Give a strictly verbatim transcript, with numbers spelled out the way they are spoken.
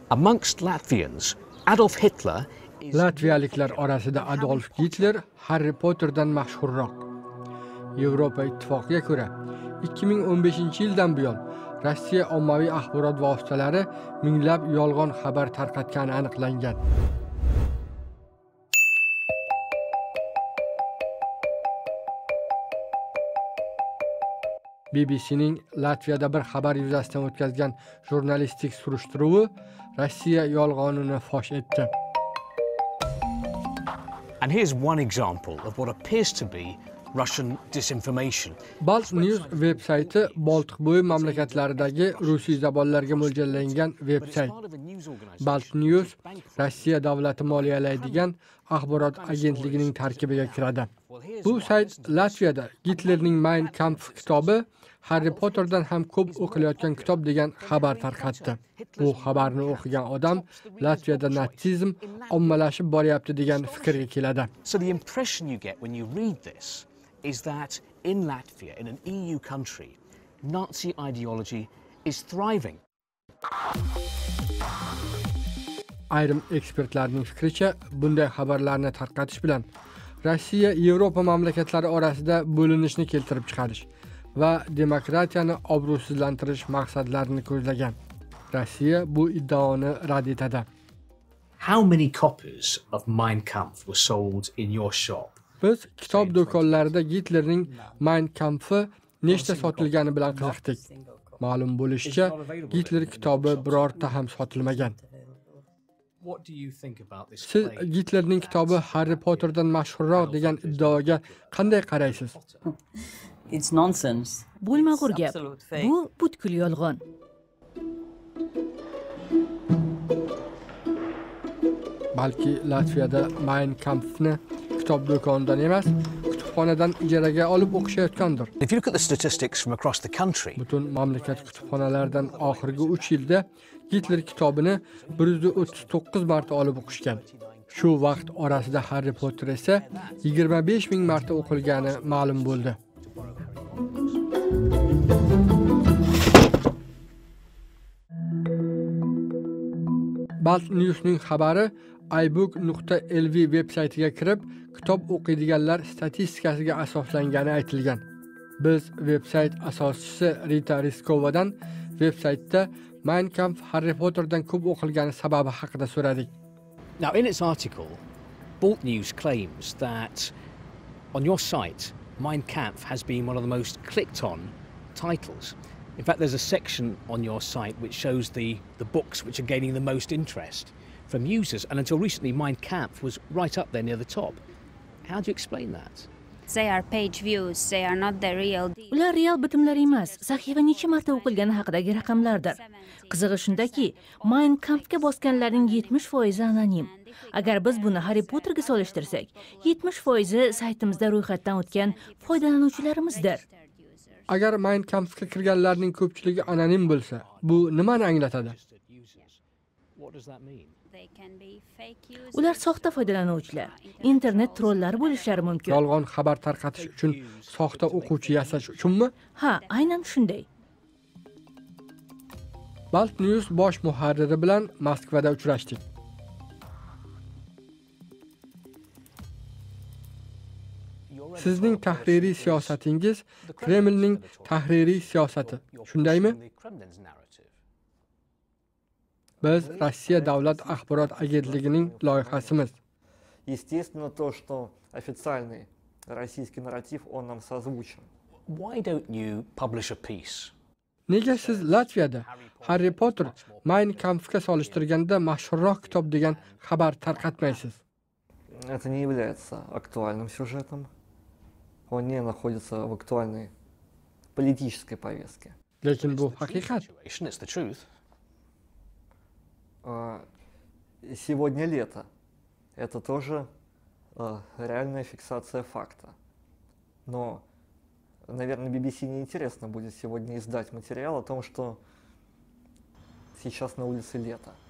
Amongst Latvians, Adolf Hitler is Latviyaliklar orasida Adolf Hitler Harry Potterdan mashhurroq. Yevropa Ittifoqiga ko'ra, ikki ming o'n beshinchi yildan buyon Rossiya ommaviy axborot vositalari minglab yolg'on xabar tarqatgani aniqlangan. B B C'ning Latviyada bir xabar yuzasidan o'tkazgan jurnalistik surishtiruvi Rossiya yolg'onini fosh etdi. And here's one example of what appears to be Russian disinformation. Balt News veb-sayti Boltiqbo'yi mamlakatlaridagi rusiy zabonlarga mo'ljallangan veb-sayt. Balt News Rossiya davlati moliyalaydigan axborot agentligining tarkibiga kiradi. Bu sayt Latviyada Gitlerning Mein Kampf kitobi Harry Potterdan ham ko'p o'qilayotgan kitob degan xabar tarqatdi. Bu xabarni o'qigan odam Latviyada natsizm ommalashib boryapti degan fikrga keladi. So the impression you get when you read this is that in Latvia, in an E U country, Nazi ideology is thriving. Ayrim ekspertlarning fikricha, bunday xabarlarni tarqatish bilan Rossiya Yevropa mamlakatlari orasida bo'linishni keltirib chiqarish va demokratiyani obro'sizlantirish maqsadlarini ko'zlagan. Rossiya bu iddaoni rad etadi. How many copies of Mein Kampf were sold in your shop? Biz kitob do'konlarida Gitlerning Mein Kampfi nechta sotilgani bilan qiziqdik. Ma'lum bo'lishicha, Gitler kitobi birorta ham sotilmagan. Siz Gitlerning kitobi Harry Potterdan mashhurroq degan iddaoga qanday qaraysiz? It's nonsense. Bo'lmag'ur gap. Bu butkul yolg'on. Balki Latviyada Mein Kampfni kitob do'konidan emas, kutubxonadan ijaraga olib o'qishayotgandir. If you look at the statistics from across the country, Butun mamlakat kutubxonalaridan oxirgi uch yilda Gitler kitobini bir yuz o'ttiz to'qqiz marta olib o'qishgan. Shu vaqt orasida Harry Potter esa yigirma besh ming marta o'qilgani ma'lum bo'ldi. Balt News'ning xabari ibook nuqta l v veb-saytiga kirib, kitob o'qiydiganlar statistikasiga asoslangani aytilgan. Biz veb-sayt asoschisi Rita Riskovadan veb-saytda Mein Kampf Harry Potterdan ko'p o'qilgani sababi haqida so'radik. now in its article, Bolt News claims that on your site, Mein Kampf has been one of the most clicked on titles. In fact, there's a section on your site which shows the, the books which are gaining the most interest from users, and until recently Mein Kampf was right up there near the top. How do you explain that? They are page views, they are not the real deal. Ular real bitimlar emas, sahifa necha marta o'qilgani haqidagi raqamlardir. Qizig'i shundaki, Mein Kampfga bosganlarning yetmish foizi anonim. Agar biz buni Harry Potterga solishtirsak, yetmish foizi saytimizda ro'yxatdan o'tgan foydalanuvchilarimizdir. Agar Mein Kampfga kirganlarning ko'pchiligi anonim bo'lsa, bu nimani anglatadi? What does that mean? They can be fake users. Ular soxta foydalanuvchilar, internet trollari bo'lishlari mumkin. Yolg'on xabar tarqatish uchun soxta o'quvchi yasash uchunmi? Ha, aynan shunday. Balt News bosh muharriri bilan Moskvada uchrashdik. Sizning tahririy siyosatingiz Kremlning tahririy siyosati. Shundaymi? Biz Rossiya davlat axborot agentligining loyihasimiz. Естественно, то, что официальный российский нарратив, он нам созвучен. Why don't you publish a piece? Nega siz Latviyada Harry Potter Mein Kampfga solishtirganda mashhurroq kitob degan xabar tarqatmaysiz? Это не является актуальным сюжетом. Он не находится в актуальной политической повестке. Lekin bu haqiqat. It's the truth. А, Сегодня лето. Это тоже а, реальная фиксация факта. Но, наверное, би би си неинтересно будет сегодня издать материал о том, что сейчас на улице лето.